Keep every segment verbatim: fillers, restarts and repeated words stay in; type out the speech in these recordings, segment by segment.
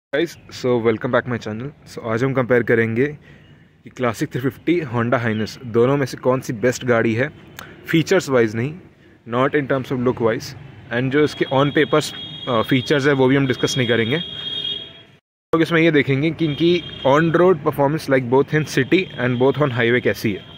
Guys, so welcome back my channel. So आज हम compare करेंगे कि classic three fifty Honda Hness दोनों में से कौन सी बेस्ट गाड़ी है, फीचर्स वाइज नहीं, not in terms of look wise. And जो इसके ऑन पेपर्स फीचर्स है वो भी हम डिस्कस नहीं करेंगे। तो इसमें ये देखेंगे कि इनकी on road performance like both in city and both on highway कैसी है।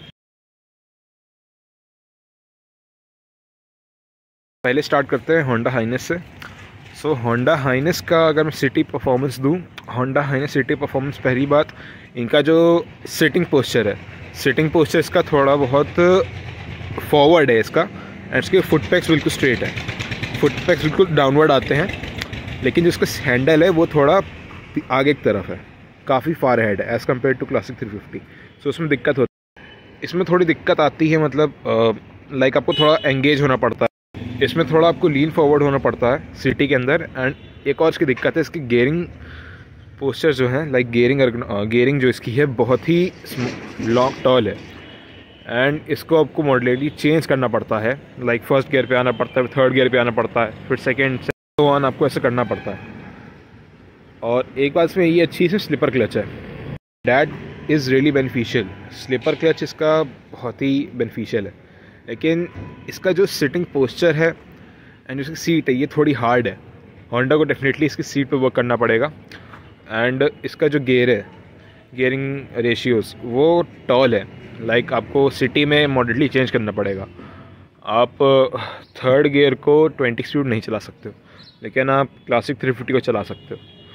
पहले स्टार्ट करते हैं होंडा हाइनस से। सो होंडा हाइनस का अगर मैं सिटी परफॉर्मेंस दूं, होंडा हाइनस सिटी परफॉर्मेंस, पहली बात इनका जो सिटिंग पोस्चर है, सिटिंग पोस्चर इसका थोड़ा बहुत फॉरवर्ड है इसका, एंड इसके फुट पैक्स बिल्कुल स्ट्रेट है, फुट पैक्स बिल्कुल डाउनवर्ड आते हैं, लेकिन जो इसका हैंडल है वो थोड़ा आगे की तरफ है, काफ़ी फार हेड है as compare to classic three fifty. So उसमें दिक्कत होती है, इसमें थोड़ी दिक्कत आती है, मतलब लाइक आपको थोड़ा एंगेज होना पड़ता है, इसमें थोड़ा आपको लीन फॉरवर्ड होना पड़ता है सिटी के अंदर। एंड एक और इसकी दिक्कत है, इसकी गेयरिंग पोस्चर जो है, लाइक गेयरिंग गेयरिंग जो इसकी है बहुत ही लॉन्ग टॉल है, एंड इसको आपको मॉडलेटली चेंज करना पड़ता है, लाइक फर्स्ट गियर पे आना पड़ता है, थर्ड गियर पे आना पड़ता है, फिर सेकेंड से वन आपको ऐसे करना पड़ता है। और एक बात इसमें ये अच्छी है, स्लिपर क्लच है, that is really beneficial. Slipper clutch इसका बहुत ही बेनिफिशियल है, लेकिन इसका जो सिटिंग पोस्चर है एंड इसकी सीट है ये थोड़ी हार्ड है। होंडा को डेफिनेटली इसकी सीट पे वर्क करना पड़ेगा। एंड इसका जो गेयर है, गेयरिंग रेशियोज़ वो टॉल है, लाइक आपको सिटी में मॉडरेटली चेंज करना पड़ेगा। आप थर्ड गियर को ट्वेंटी स्पीड नहीं चला सकते हो, लेकिन आप क्लासिक थ्री फिफ्टी को चला सकते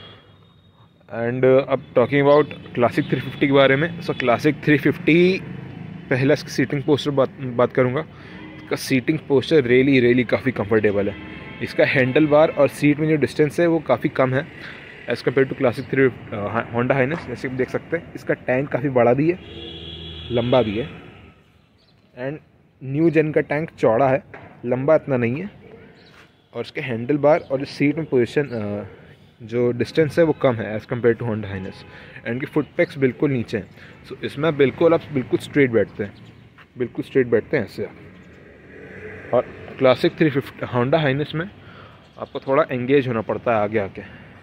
हो। एंड अब talking about classic three fifty के बारे में, सो क्लासिक थ्री फिफ्टी पहला इसकी सीटिंग पोस्चर बात बात करूँगा। इसका सीटिंग पोस्चर रियली रियली काफ़ी कंफर्टेबल है। इसका हैंडल बार और सीट में जो डिस्टेंस है वो काफ़ी कम है as compare to classic three Honda Highness. जैसे आप देख सकते हैं इसका टैंक काफ़ी बड़ा भी है, लंबा भी है, एंड न्यू जेन का टैंक चौड़ा है, लंबा इतना नहीं है। और इसके हैंडल बार और सीट में पोजिशन जो डिस्टेंस है वो कम है as compare to Honda Highness, and की फुट पैक्स बिल्कुल नीचे हैं। सो so, इसमें बिल्कुल आप बिल्कुल स्ट्रेट बैठते हैं, बिल्कुल स्ट्रेट बैठते हैं ऐसे। और classic three fifty Honda Highness में आपको थोड़ा एंगेज होना पड़ता है आगे आके।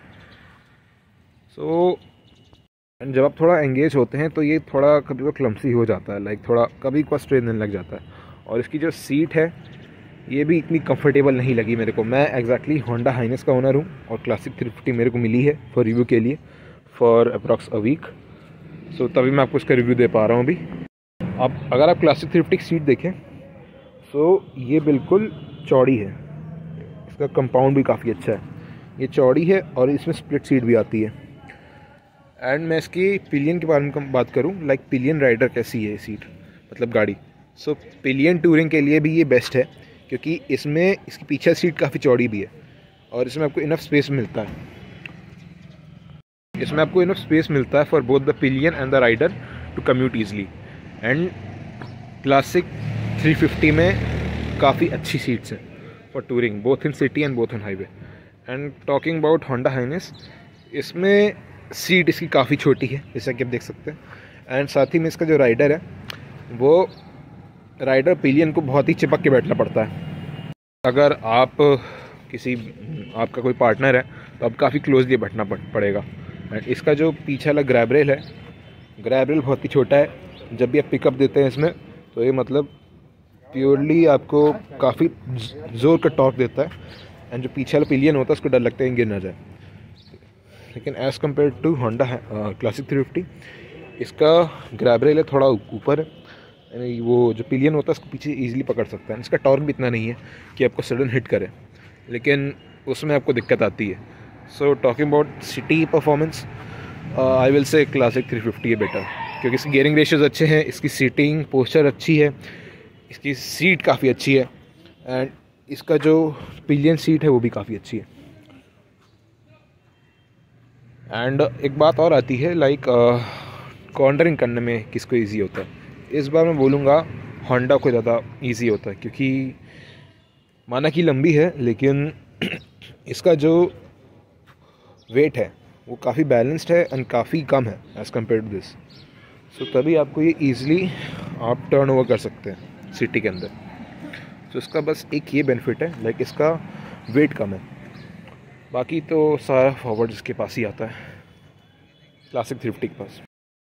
सो so, जब आप थोड़ा एंगेज होते हैं तो ये थोड़ा कभी कभी क्लम्सी हो जाता है, लाइक थोड़ा कभी को स्ट्रेन देने लग जाता है। और इसकी जो सीट है ये भी इतनी कंफर्टेबल नहीं लगी मेरे को। मैं एग्जैक्टली होंडा हाइनस का ओनर हूँ और क्लासिक थ्री फिफ्टी मेरे को मिली है फॉर रिव्यू के लिए for approx a week. So तभी मैं आपको इसका रिव्यू दे पा रहा हूँ अभी। अब अगर आप क्लासिक थ्री फिफ्टी की सीट देखें, सो ये बिल्कुल चौड़ी है, इसका कंपाउंड भी काफ़ी अच्छा है, ये चौड़ी है और इसमें स्प्लिट सीट भी आती है। एंड मैं इसकी पिलियन के बारे में बात करूँ, लाइक पिलियन राइडर कैसी है सीट, मतलब गाड़ी। सो पिलियन टूरिंग के लिए भी ये बेस्ट है, क्योंकि इसमें इसकी पीछे सीट काफ़ी चौड़ी भी है और इसमें आपको इनफ स्पेस मिलता है, इसमें आपको इनफ स्पेस मिलता है for both the pillion and the rider to commute easily. And classic three fifty में काफ़ी अच्छी सीट्स हैं for touring both in city and both on highway. And talking about Honda Highness, इसमें seat इसकी काफ़ी छोटी है जैसा कि आप देख सकते हैं, एंड साथ ही में इसका जो राइडर है वो राइडर पिलियन को बहुत ही चिपक के बैठना पड़ता है। अगर आप किसी आपका कोई पार्टनर है तो आप काफ़ी क्लोजली बैठना पड़ेगा। एंड इसका जो पीछे वाला ग्रैब रेल है, ग्रैब रेल बहुत ही छोटा है, जब भी आप पिकअप देते हैं इसमें तो ये मतलब प्योरली आपको काफ़ी ज़ोर का टॉर्क देता है। एंड जो पीछे वाला पिलियन होता है उसको डर लगता है गिर ना जाए। लेकिन as compare to Honda classic three fifty इसका ग्रैब रेल है थोड़ा ऊपर है, वो जो पिलियन होता है उसको पीछे इजीली पकड़ सकता है। इसका टॉर्क भी इतना नहीं है कि आपको सडन हिट करे, लेकिन उसमें आपको दिक्कत आती है। So talking about city performance, I will say classic three fifty है बेटर, क्योंकि इसकी गेयरिंग रेशियोज़ अच्छे हैं, इसकी सीटिंग पोस्चर अच्छी है, इसकी सीट काफ़ी अच्छी है, एंड इसका जो पिलियन सीट है वो भी काफ़ी अच्छी है। एंड एक बात और आती है, लाइक कॉर्नरिंग करने में किसको ईजी होता है, इस बार मैं बोलूँगा होंडा को ज़्यादा इजी होता है, क्योंकि माना कि लंबी है लेकिन इसका जो वेट है वो काफ़ी बैलेंस्ड है एंड काफ़ी कम है as compare to this. So तभी आपको ये ईज़िली आप टर्न ओवर कर सकते हैं सिटी के अंदर। सो so, इसका बस एक ये बेनिफिट है, लाइक इसका वेट कम है, बाकी तो सारा फॉरवर्ड इसके पास ही आता है, क्लासिक थ्री फिफ्टी के पास।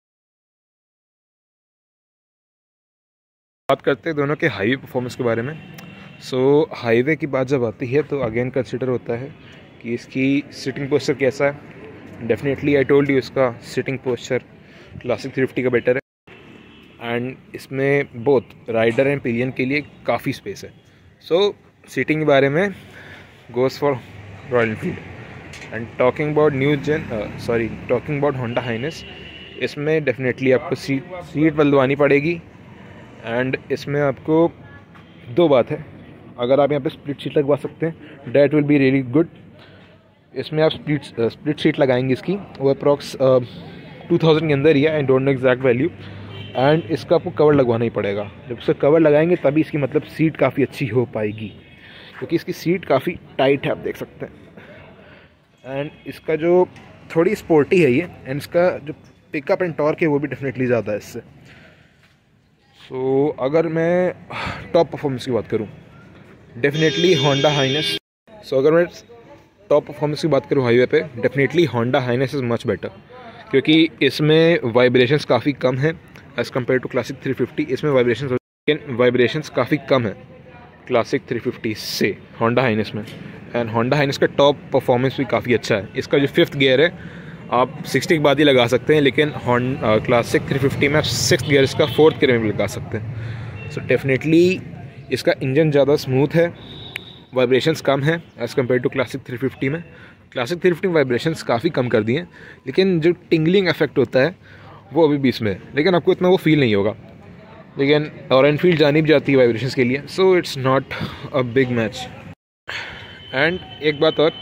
बात करते हैं दोनों के हाईवे परफॉर्मेंस के बारे में। सो so, हाईवे की बात जब आती है तो अगेन कंसिडर होता है कि इसकी सिटिंग पोस्चर कैसा है। डेफिनेटली आई टोल्ड यू इसका sitting posture classic three fifty का बेटर है, एंड इसमें बोथ राइडर एंड पिलियन के लिए काफ़ी स्पेस है। सो सिटिंग के बारे में goes for Royal Enfield. And talking about new gen sorry talking about Honda Highness, इसमें डेफिनेटली आपको सीट सीट बदलवानी पड़ेगी। एंड इसमें आपको दो बात है, अगर आप यहाँ पे स्प्लिट सीट लगवा सकते हैं that will be really good. इसमें आप स्प्लिट स्प्लिट सीट लगाएंगे इसकी, वो अप्रॉक्स टू थाउजेंड के अंदर ही है, I don't know exact value. And इसका आपको कवर लगवाना ही पड़ेगा। जब उसका कवर लगाएंगे तभी इसकी मतलब सीट काफ़ी अच्छी हो पाएगी, क्योंकि इसकी सीट काफ़ी टाइट है, आप देख सकते हैं। एंड इसका जो थोड़ी स्पोर्टी है ये, एंड इसका जो पिकअप एंड टॉर्क है वो भी डेफिनेटली ज़्यादा है इससे। सो so, अगर मैं टॉप परफॉर्मेंस की बात करूं, डेफिनेटली होंडा हाइनेस। सो अगर मैं टॉप परफॉर्मेंस की बात करूं हाईवे पे, definitely Honda Highness is much better, क्योंकि इसमें वाइब्रेशंस काफ़ी कम है as compare to classic three fifty. इसमें वाइब्रेशंस लेकिन वाइब्रेशंस काफ़ी कम है क्लासिक थ्री फिफ्टी से होंडा हाइनेस में। एंड होंडा हाइनेस का टॉप परफॉर्मेंस भी काफ़ी अच्छा है। इसका जो फिफ्थ गियर है आप सिक्सटी के बाद ही लगा सकते हैं, लेकिन हॉन क्लासिक थ्री फिफ्टी में आप सिक्स गियर इसका फोर्थ गियर में भी लगा सकते हैं। सो डेफिनेटली इसका इंजन ज़्यादा स्मूथ है, वाइब्रेशंस कम है as compare to classic three fifty में। क्लासिक थ्री फिफ्टी में वाइब्रेशंस काफ़ी कम कर दिए हैं, लेकिन जो टिंगलिंग इफेक्ट होता है वो अभी भी इसमें है, लेकिन आपको इतना वो फील नहीं होगा। लेकिन रॉयल एनफील्ड जानी भी जाती है वाइब्रेशंस के लिए, so it's not a big match. And एक बात और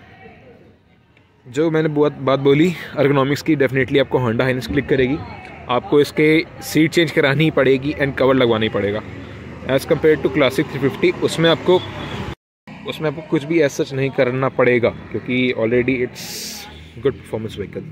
जो मैंने बहुत बात बोली अर्गोनॉमिक्स की, डेफिनेटली आपको होंडा हाइनेस क्लिक करेगी। आपको इसके सीट चेंज करानी ही पड़ेगी एंड कवर लगवाना ही पड़ेगा as compare to classic three fifty. उसमें आपको उसमें आपको कुछ भी ऐसा सच नहीं करना पड़ेगा, क्योंकि already it's good performance vehicle.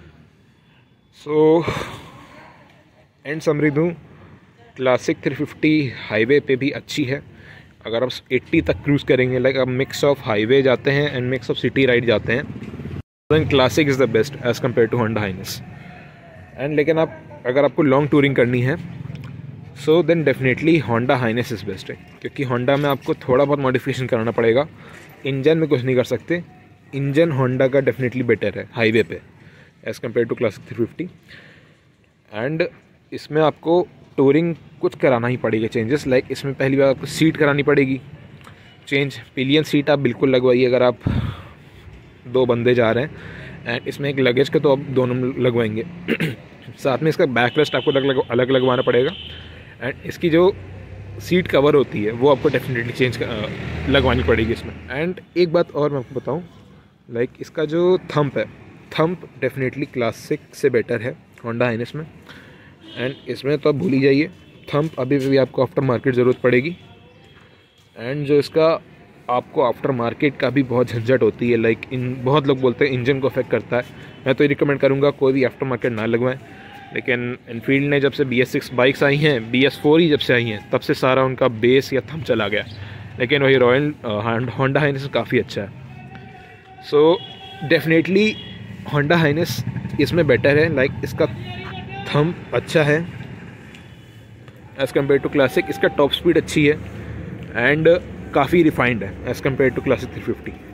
So and summary दूँ, क्लासिक थ्री फिफ्टी हाईवे पे भी अच्छी है। अगर आप अस्सी तक क्रूज़ करेंगे, लाइक आप मिक्स ऑफ हाईवे जाते हैं and mix of city ride जाते हैं, then classic is the best as compare to Honda Highness. And लेकिन आप अगर आपको लॉन्ग टूरिंग करनी है, so then definitely Honda Highness is best है, क्योंकि होंडा में आपको थोड़ा बहुत मॉडिफिकेशन कराना पड़ेगा। इंजन में कुछ नहीं कर सकते। इंजन होंडा का डेफिनेटली बेटर है हाईवे पे as compare to classic three fifty. And इसमें आपको टूरिंग कुछ कराना ही पड़ेगा चेंजेस, लाइक like इसमें पहली बार आपको सीट करानी पड़ेगी चेंज। पिलियन सीट आप बिल्कुल लगवाइए अगर आप दो बंदे जा रहे हैं। एंड इसमें एक लगेज का तो आप दोनों लगवाएंगे साथ में इसका बैक रेस्ट आपको अलग अलग लगवाना पड़ेगा। एंड इसकी जो सीट कवर होती है वो आपको डेफिनेटली चेंज लगवानी पड़ेगी इसमें। एंड एक बात और मैं आपको बताऊं, लाइक like इसका जो थंप है, थंप डेफिनेटली क्लासिक से बेटर है होंडा हाइनेस में। एंड इसमें तो आप भूल ही जाइए, थंप अभी भी आपको आफ्टर मार्केट ज़रूरत पड़ेगी। एंड जो इसका आपको आफ्टर मार्केट का भी बहुत झंझट होती है, लाइक इन बहुत लोग बोलते हैं इंजन को अफेक्ट करता है। मैं तो ये रिकमेंड करूँगा कोई भी आफ्टर मार्केट ना लगवाएं। लेकिन एनफील्ड ने जब से बी एस सिक्स बाइक्स आई हैं, बी एस फोर ही जब से आई हैं, तब से सारा उनका बेस या थंप चला गया। लेकिन वही रॉयल होंडा हाइनेस काफ़ी अच्छा है। सो डेफिनेटली होंडा हाइनेस इसमें बेटर है, लाइक इसका थंप अच्छा है एज़ कम्पेयर टू क्लासिक। इसका टॉप स्पीड अच्छी है एंड काफ़ी रिफाइंड है as compare to classic three fifty.